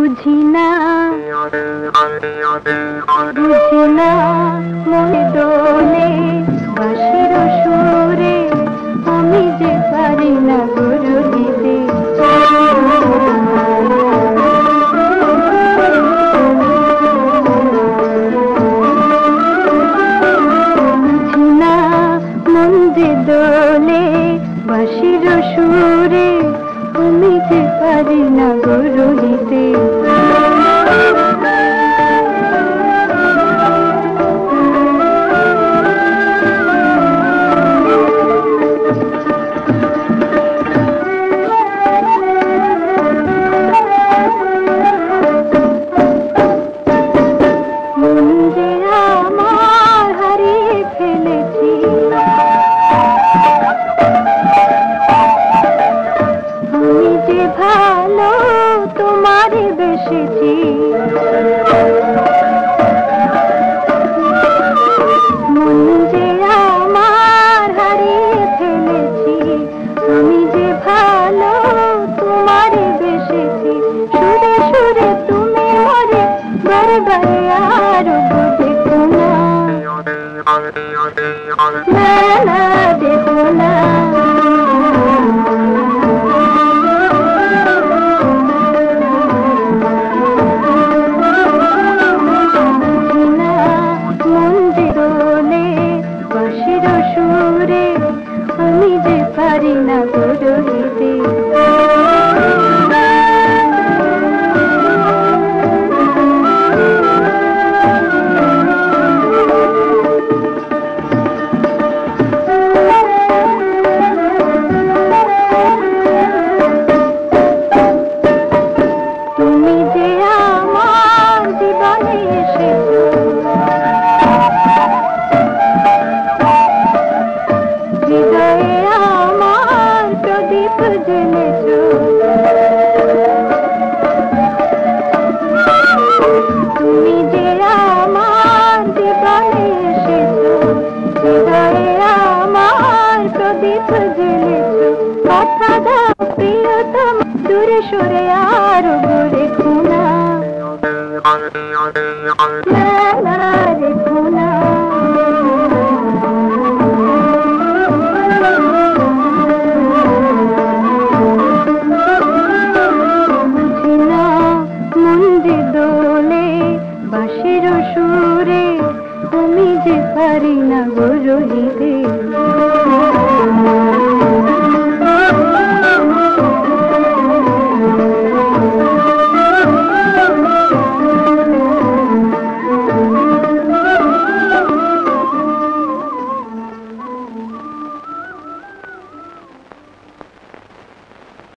বুঝি না মনে দোলে বাঁশির সুরে, আমি যে পারি না গুরু দিতে। বুঝি না মন যে দোলে বাঁশির সুরে, আমি যে পারি না গুরু দিতে। ভালো তোমারে বেসেছি, মন যে আমার হারিয়ে ফেলেছি। আমি যে ভালো তোমারে বেসেছি, সুরে সুরে তুমি মরে বারে বারে আর দেখো না, না দেখো না। সুরে আমি যে পারি না গুরু দিতে। তুমি যে আমার জীবনে এসেছো, হৃদয়ে আমার প্রদীপ জ্বেলেছো। তুমি যে আমার জীবনে এসেছো, হৃদয়ে আমার প্রদীপ জ্বেলেছো। কথা দাও প্রিয়তম দূরে সরে আর রেখো না, রেখো না। বাঁশির সুরে আমি যে পারি না গুরু দিতে।